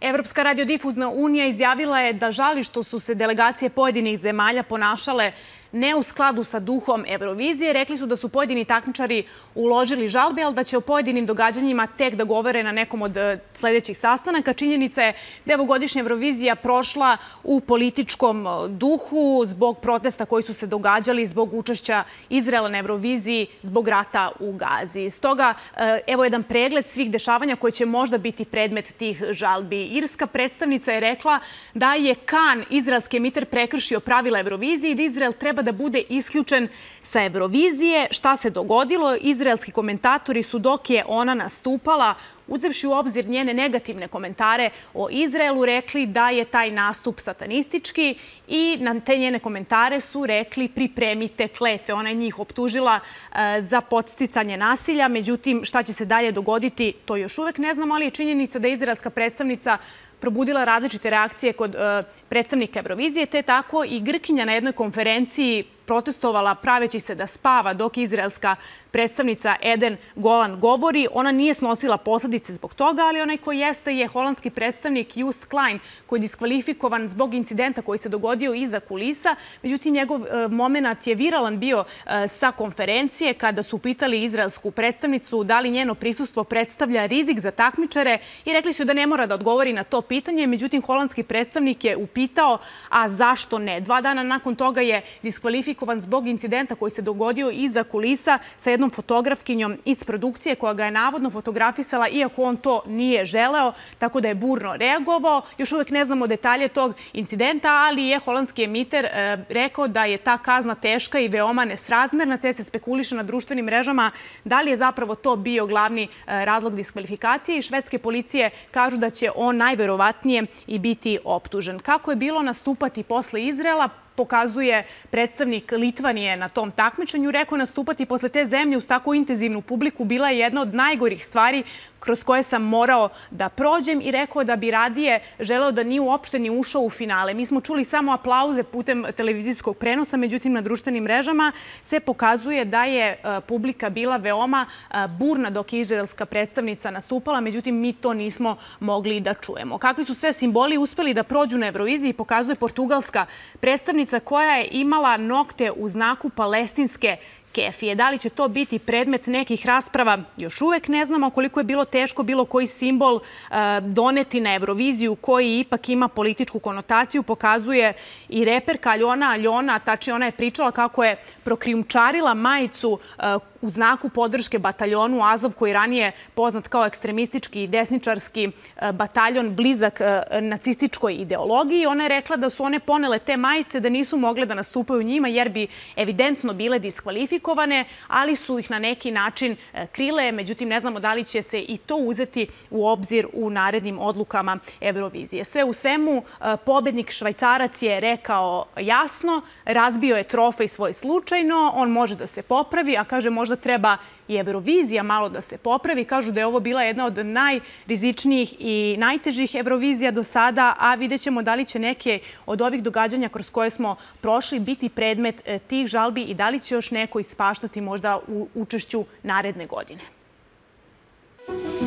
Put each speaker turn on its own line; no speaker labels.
Evropska radiodifuzna unija izjavila je da žali što su se delegacije pojedinih zemalja ponašale ne u skladu sa duhom Eurovizije. Rekli su da su pojedini takmičari uložili žalbe, ali da će o pojedinim događanjima tek da govore na nekom od sledećih sastanaka. Činjenica je da je ovogodišnja Eurovizija prošla u političkom duhu zbog protesta koji su se događali zbog učešća Izraela na Euroviziji zbog rata u Gazi. Stoga, evo jedan pregled svih dešavanja koji će možda biti predmet tih žalbi. Irska predstavnica je rekla da je Kan, izraelski emiter, prekršio pravila Eurovizije i da Izrael treba da bude isključen sa Eurovizije. Šta se dogodilo? Izraelski komentatori su, dok je ona nastupala, uzevši u obzir njene negativne komentare o Izraelu, rekli da je taj nastup satanistički i na te njene komentare su rekli pripremite kletve. Ona je njih optužila za podsticanje nasilja. Međutim, šta će se dalje dogoditi, to još uvek ne znamo, ali je činjenica da je izraelska predstavnica probudila različite reakcije kod predstavnika Eurovizije, te tako i Grkinja na jednoj konferenciji protestovala praveći se da spava dok izraelska predstavnica Eden Golan govori. Ona nije snosila posledice zbog toga, ali onaj koji jeste je holandski predstavnik Joost Klein, koji je diskvalifikovan zbog incidenta koji se dogodio iza kulisa. Međutim, njegov moment je viralan bio sa konferencije kada su pitali izraelsku predstavnicu da li njeno prisustvo predstavlja rizik za takmičare i rekli su da ne mora da odgovori na to pitanje. Međutim, holandski predstavnik je upitao, a zašto ne? 2 dana nakon toga je diskvalifikovan zbog incidenta koji se dogodio iza kulisa sa jednom fotografkinjom iz produkcije koja ga je navodno fotografisala, iako on to nije želeo, tako da je burno reagovao. Još uvek ne znamo detalje tog incidenta, ali je holandski emiter rekao da je ta kazna teška i veoma nesrazmerna, te se spekuliše na društvenim mrežama da li je zapravo to bio glavni razlog diskvalifikacije i švedske policije kažu da će on najverovatnije i biti optužen. Kako je bilo nastupati posle Izraela, pokazuje predstavnik Litvanije na tom takmičenju. Rekao, nastupati posle te zemlje uz tako intenzivnu publiku bila je jedna od najgorih stvari kroz koje sam morao da prođem i rekao da bi radije želeo da nije uopšte ni ušao u finale. Mi smo čuli samo aplauze putem televizijskog prenosa, međutim na društvenim mrežama se pokazuje da je publika bila veoma burna dok je izraelska predstavnica nastupala, međutim mi to nismo mogli da čujemo. Kakvi su sve simboli uspeli da prođu na Euroviziji pokazuje portugalska predstavnica koja je imala nokte u znaku palestinske kefije. Da li će to biti predmet nekih rasprava, još uvek ne znamo. Koliko je bilo teško bilo koji simbol doneti na Euroviziju koji ipak ima političku konotaciju, pokazuje i reperka Aljona, tačnije ona je pričala kako je prokrijumčarila majicu u znaku podrške bataljonu Azov, koji je ranije poznat kao ekstremistički i desničarski bataljon blizak nacističkoj ideologiji. Ona je rekla da su one ponele te majice, da nisu mogle da nastupaju njima jer bi evidentno bile diskvalifikovane, ali su ih na neki način krile. Međutim, ne znamo da li će se i to uzeti u obzir u narednim odlukama Eurovizije. Sve u svemu, pobednik Švajcarac je rekao jasno, razbio je trofej svoj slučajno, on može da se popravi, a kaže možda treba i Eurovizija malo da se popravi. Kažu da je ovo bila jedna od najrizičnijih i najtežih Eurovizija do sada, a vidjet ćemo da li će neke od ovih događanja kroz koje smo prošli biti predmet tih žalbi i da li će još neko ispaštati možda u učešću naredne godine.